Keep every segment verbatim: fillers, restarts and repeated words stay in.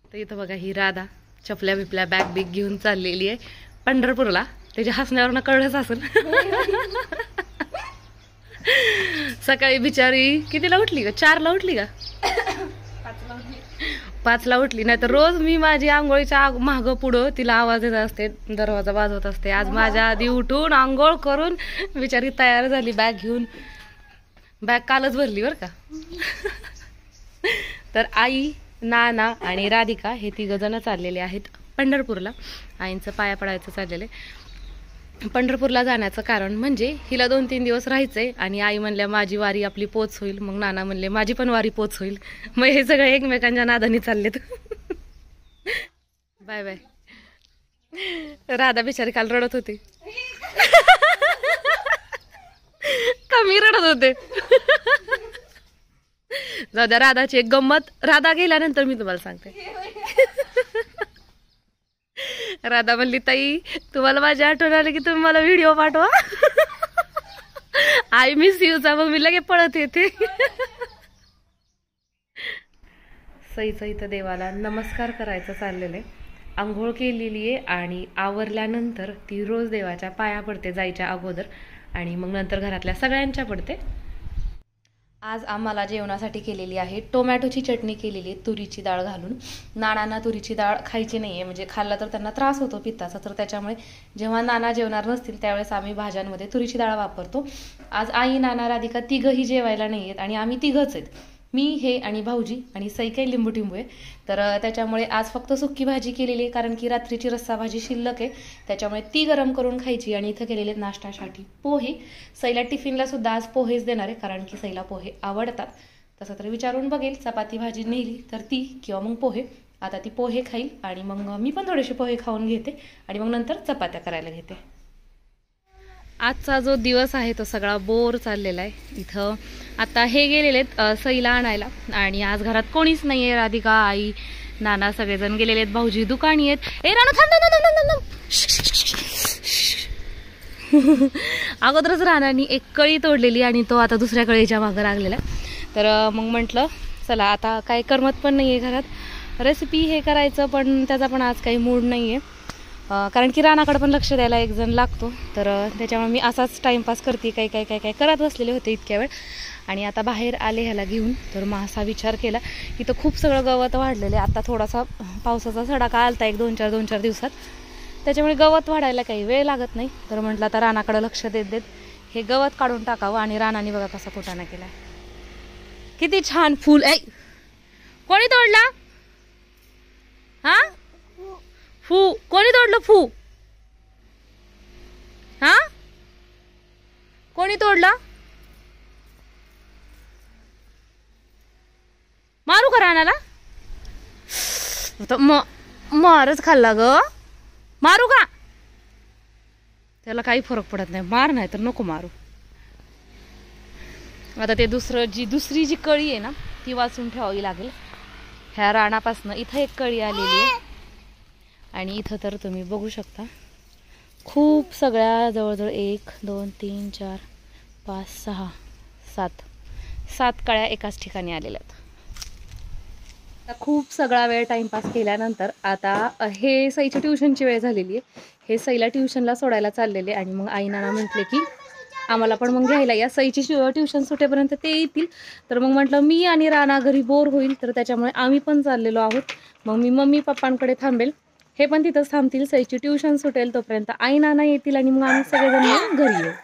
तर इथं बघा ही राधा चपल्या बिपल्या बॅग बिग घेऊन चाललेली आहे पंढरपूरला. त्याच्या हसण्यावरनं कळलंच असेल. सकाळी बिचारी कितीला उठली का? चारला उठली का? पाचला उठली. नाही तर रोज मी माझी आंघोळीच्या मागं पुढं तिला आवाज देत असते, दरवाजा वाजवत असते. आज माझ्या आधी उठून आंघोळ करून बिचारी तयार झाली बॅग घेऊन. बॅग कालच भरली बरं का. तर आई, नाना आणि राधिका हे तिघ जण चाललेले आहेत पंढरपूरला. आईंचं पाया पडायचं चाललेलं आहे. पंढरपूरला जाण्याचं कारण म्हणजे हिला दोन तीन दिवस राहायचंय आणि आई म्हणल्या माझी वारी आपली पोच होईल. मग नाना म्हणले माझी पण वारी पोच होईल. मग हे सगळे एकमेकांच्या नादानी चाललेत. Bye bye. राधा बिचारी काल रडत होती. कमी रडत होते. जाऊ द्या, राधाची एक गंमत राधा गेल्यानंतर मी तुम्हाला सांगते. राधा म्हणली ताई तुम्हाला माझी आठवण आली की तुम्ही मला व्हिडिओ पाठवा. आय मिस यूचा. मग मी लगे पळत येते. सईचं इथं देवाला नमस्कार करायचं चाललेलं आहे. आंघोळ केलेली आहे आणि आवरल्यानंतर ती रोज देवाच्या पाया पडते जायच्या अगोदर आणि मग नंतर घरातल्या सगळ्यांच्या पडते. आज आम्हाला जेवणासाठी केलेली आहे टोमॅटोची चटणी केलेली आहे तुरीची डाळ घालून. नानांना तुरीची डाळ खायची नाही आहे, म्हणजे खाल्ला तर त्यांना त्रास होतो पित्ताचा. तर त्याच्यामुळे जेव्हा नाना जेवणार नसतील त्यावेळेस आम्ही भाज्यांमध्ये तुरीची डाळ वापरतो. आज आई, नाना, राधिका तिघंही जेवायला नाही आहेत आणि आम्ही तिघंच आहेत. मी, हे आणि भाऊजी आणि सई काही लिंबू टिंबू आहे. तर त्याच्यामुळे आज फक्त सुक्की भाजी केलेली आहे कारण की रात्रीची रस्सा भाजी शिल्लक आहे. त्याच्यामुळे ती गरम करून खायची. आणि इथं केलेले नाश्त्यासाठी पोहे. सईला टिफिनला सुद्धा आज पोहेच देणार आहे कारण की सईला पोहे आवडतात. तसं तर विचारून बघेल चपाती भाजी नेली तर ती किंवा मग पोहे. आता ती पोहे खाईल आणि मग मी पण थोडेसे पोहे खाऊन घेते आणि मग नंतर चपात्या करायला घेते. आजचा जो दिवस आहे तो सगळा बोर चाललेला आहे. इथं आता हे गेलेले आहेत सईला आणायला आणि आज घरात कोणीच नाही आहे. राधिका, आई, नाना सगळेजण गेलेले आहेत. भाऊजी दुकानी आहेत. ए राणू थांब थांब थांब थांब. अगोदरच राणानी एक कळी तोडलेली आणि तो आता दुसऱ्या कळीच्या मागं लागलेला. तर मग म्हटलं चला आता काय करमत पण नाही आहे घरात. रेसिपी हे करायचं पण त्याचा पण आज काही मूड नाही आहे कारण की रानाकडे पण लक्ष द्यायला एक जण लागतो. तर त्याच्यामुळे मी असाच टाईमपास करते. काही काही काही काही करत बसलेले होते इतक्या वेळ आणि आता बाहेर आले ह्याला घेऊन. तर मग असा विचार केला की तर खूप सगळं गवत वाढलेलं आहे. आता थोडासा पावसाचा सडाका आलता एक दोन चार दोन चार दिवसात. त्याच्यामुळे गवत वाढायला काही वेळ लागत नाही. तर म्हटलं आता रानाकडे लक्ष देत देत हे गवत काढून टाकावं. आणि रानाने बघा कसा कुटाणा केला. किती छान फूल. ऐ कोणी तोडला? हा फू कोणी तोडलं? फू हा कोणी तोडला? मारू का रानाला? मारच खाल्ला ग. मारू का? त्याला काही फरक पडत नाही. मार नाही तर नको मारू. आता ते दुसरं जी दुसरी जी कळी आहे ना ती वाचून ठेवावी लागेल. ह्या रानापासून इथं एक कळी आलेली आहे आणि इथं तर तुम्ही बघू शकता खूप सगळ्या जवळजवळ एक दोन तीन चार पाच सहा सात सात कळ्या एकाच ठिकाणी आलेल्या आहेत. खूप सगळा वेळ टाइमपास केल्यानंतर आता हे सईच्या ट्युशनची वेळ झालेली आहे. हे सईला ट्युशनला सोडायला चाललेले आणि मग आई नाना म्हटले की आम्हाला पण मग घ्यायला या. सईची ट्युशन सुटेपर्यंत ते येतील. तर मग म्हटलं मी आणि राणा घरी बोर होईल तर त्याच्यामुळे आम्ही पण चाललेलो आहोत. मग मी मम्मी पप्पांकडे थांबेल. हे पण तिथंच थांबतील. सईची ट्युशन सुटेल तोपर्यंत आई नाना येतील आणि मग आम्ही सगळेजण घरी येऊ.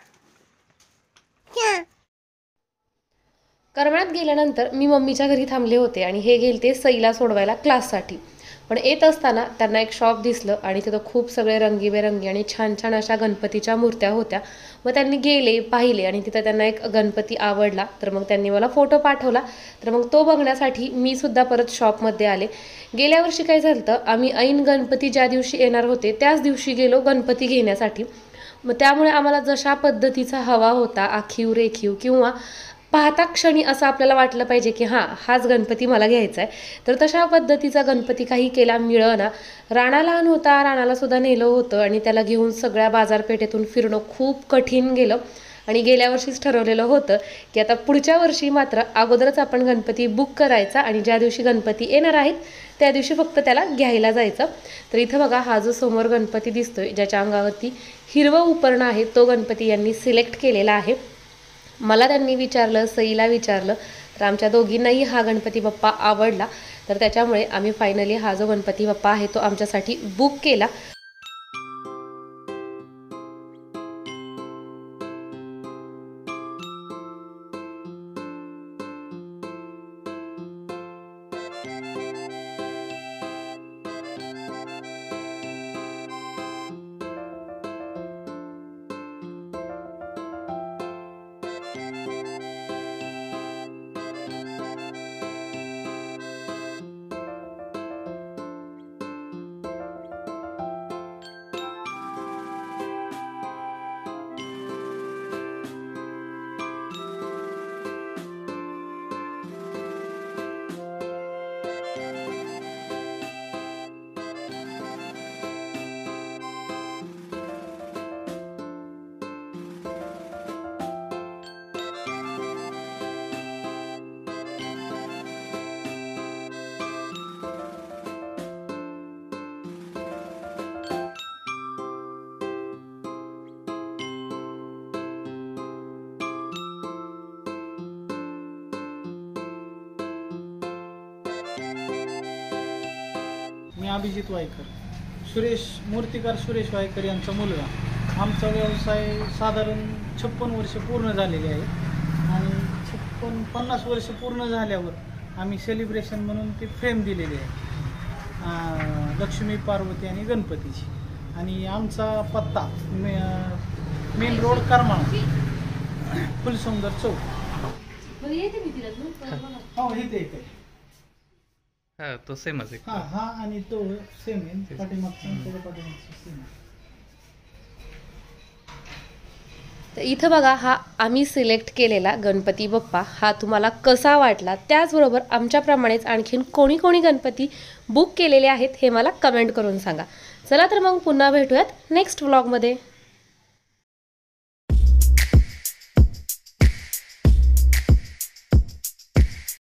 करमाळ्यात गेल्यानंतर मी मम्मीच्या घरी थांबले होते आणि हे गेलते सईला सोडवायला क्लाससाठी. पण येत असताना त्यांना एक शॉप दिसलं आणि तिथं खूप सगळे रंगीबेरंगी आणि छान छान अशा गणपतीच्या मूर्त्या होत्या. मग त्यांनी गेले पाहिले आणि तिथं त्यांना एक गणपती आवडला. तर मग त्यांनी मला फोटो पाठवला. तर मग तो बघण्यासाठी मी सुद्धा परत शॉपमध्ये आले. गेल्या वर्षी काय झालं तर आम्ही ऐन गणपती ज्या दिवशी येणार होते त्याच दिवशी गेलो गणपती घेण्यासाठी. मग त्यामुळे आम्हाला जशा पद्धतीचा हवा होता आखीव रेखीव किंवा पाहता क्षणी असं आपल्याला वाटलं पाहिजे की हां हाच गणपती मला घ्यायचा आहे. तर तशा पद्धतीचा गणपती काही केला मिळेना. राणा लहान होता, राणाला सुद्धा नेलं होतं आणि त्याला घेऊन सगळ्या बाजारपेठेतून फिरणं खूप कठीण गेलं. आणि गेल्या वर्षीच ठरवलेलं होतं की आता पुढच्या वर्षी मात्र अगोदरच आपण गणपती बुक करायचा आणि ज्या दिवशी गणपती येणार आहेत त्या दिवशी फक्त त्याला घ्यायला जायचं. तर इथं बघा हा जो समोर गणपती दिसतोय ज्याच्या अंगावरती हिरवं उपरणं आहे तो गणपती यांनी सिलेक्ट केलेला आहे. मला त्यांनी विचारलं, सईला विचारलं, तर आमच्या दोघींनाही हा गणपती बाप्पा आवडला. तर त्याच्यामुळे आम्ही फायनली हा जो गणपती बाप्पा आहे तो आमच्यासाठी बुक केला. मी अभिजित वायकर, सुरेश मूर्तिकार सुरेश वायकर यांचा मुलगा. आमचा व्यवसाय साधारण छप्पन वर्ष पूर्ण झालेले आहे आणि छप्पन पन्नास वर्ष पूर्ण झाल्यावर आम्ही सेलिब्रेशन म्हणून ते फ्रेम दिलेली आहे, लक्ष्मी पार्वती आणि गणपतीची. आणि आमचा पत्ता मे मेन रोड करमाळा, फुलसुंदर चौक. हो इथे इथे हा तो सेमच आहे. हा हा आणि तो सेम आहे, पाठीमागचा आणि पाठीमागचा सेम. तर इथं बघा हा आम्ही सिलेक्ट केलेला गणपती बाप्पा हा तुम्हाला कसा वाटला, त्याचबरोबर आमच्याप्रमाणेच आणखीन कोणी कोणी गणपती बुक केलेले आहेत हे मला कमेंट करून सांगा. चला तर मग पुन्हा भेटूयात नेक्स्ट व्लॉगमध्ये.